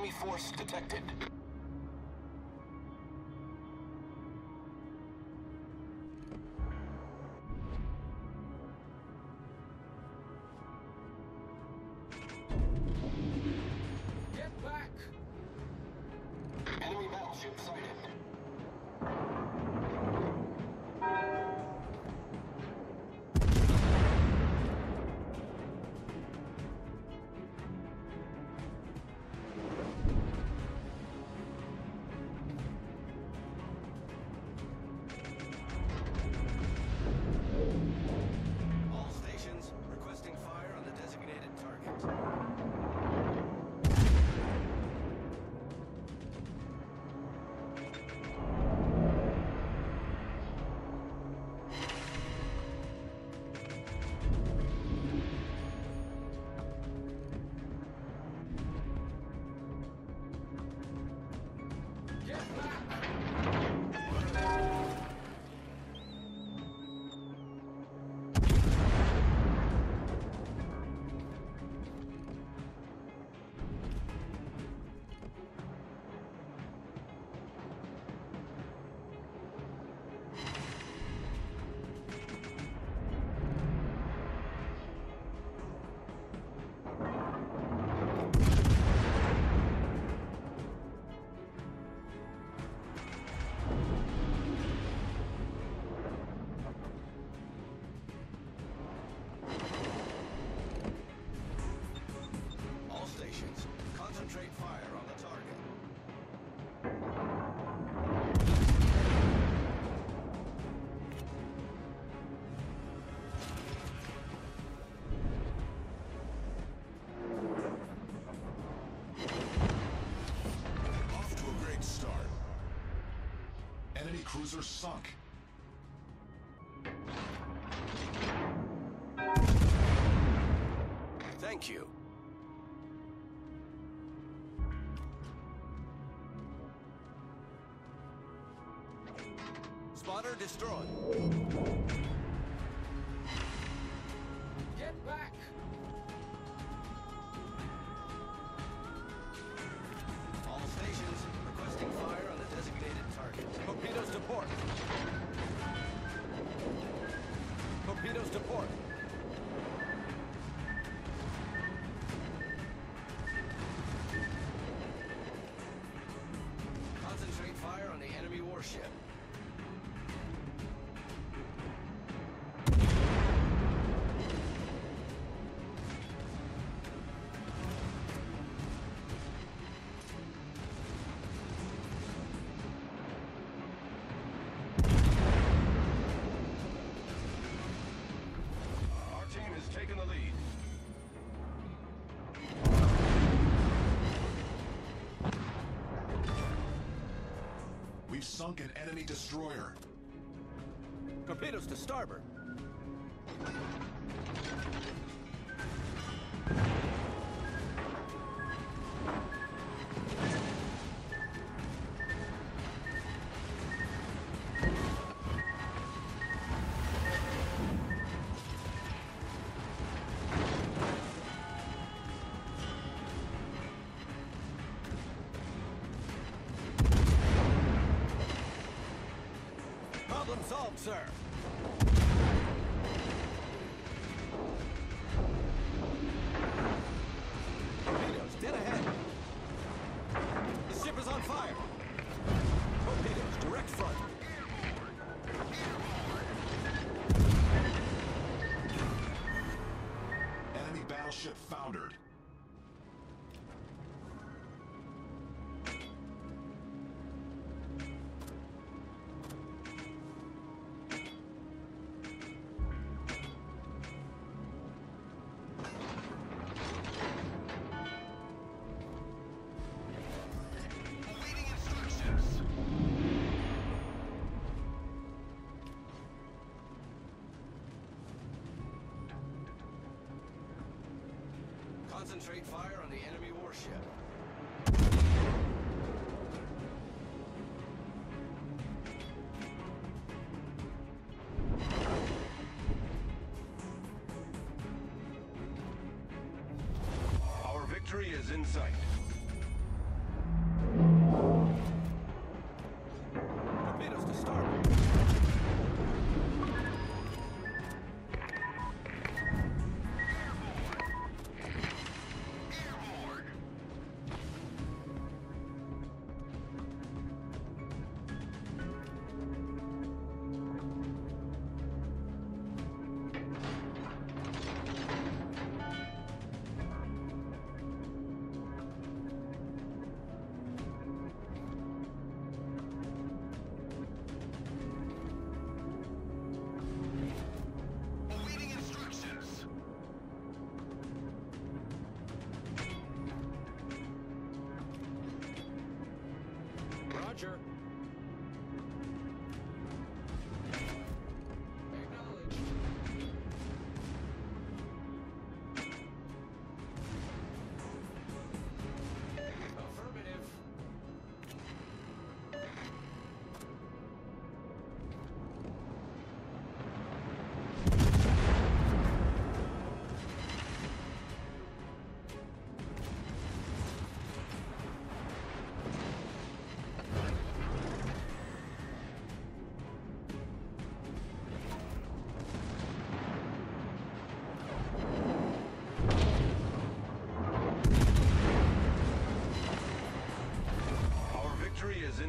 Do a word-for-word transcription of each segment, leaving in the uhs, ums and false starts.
Enemy force detected. Get back! Enemy battleship sighted. All stations requesting fire on the designated target. Get back! All stations concentrate fire on the target. Off to a great start. Enemy cruiser sunk. Thank you. Spotter destroyed. Get back! All stations requesting fire on the designated target. Torpedoes to port. Torpedoes to port. Concentrate fire on the enemy warship. Our team has taken the lead. We've sunk an enemy destroyer. Torpedoes to starboard. Problem solved, sir. Torpedoes dead ahead. The ship is on fire. Torpedoes direct front. Enemy battleship foundered. Awaiting instructions. Concentrate fire on the enemy warship. Our victory is in sight.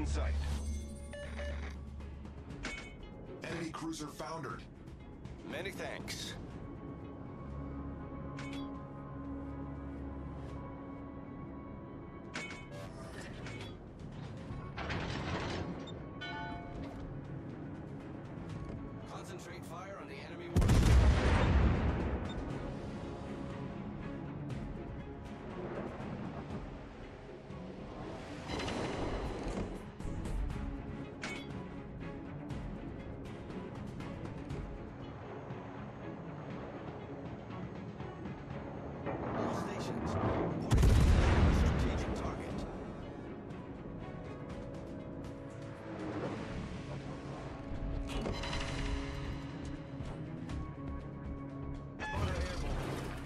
in sight. Enemy cruiser foundered. Many thanks. Concentrate fire on the enemy warship. All stations, reporting to strategic target. Spotter airborne.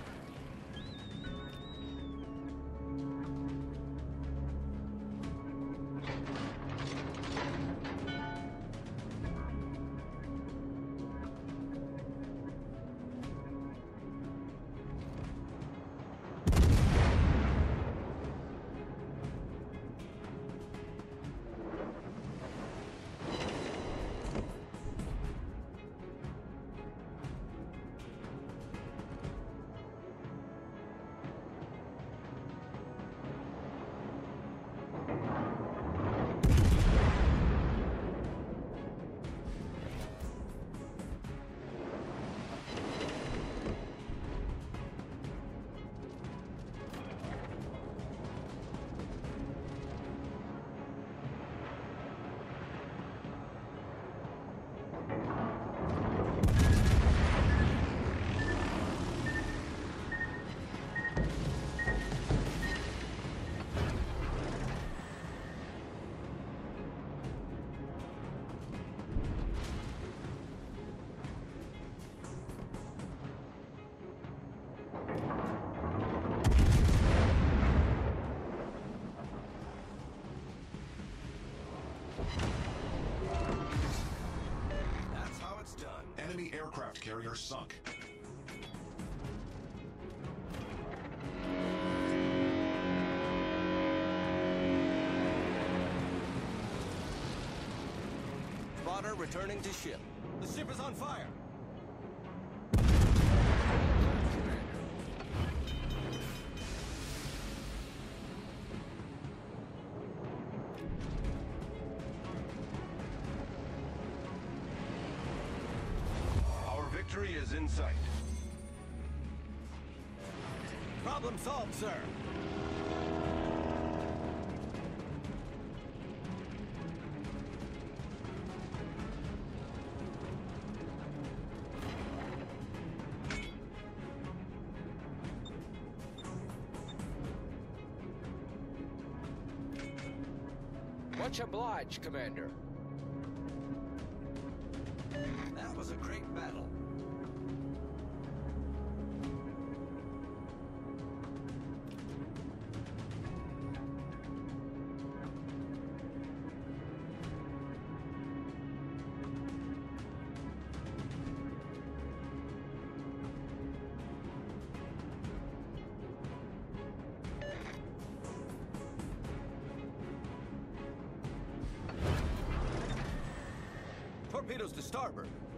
That's how it's done. Enemy aircraft carrier sunk. Spotter returning to ship. The ship is on fire. Our victory is in sight. Problem solved, sir. Much obliged, Commander. That was a great battle. Torpedoes to starboard.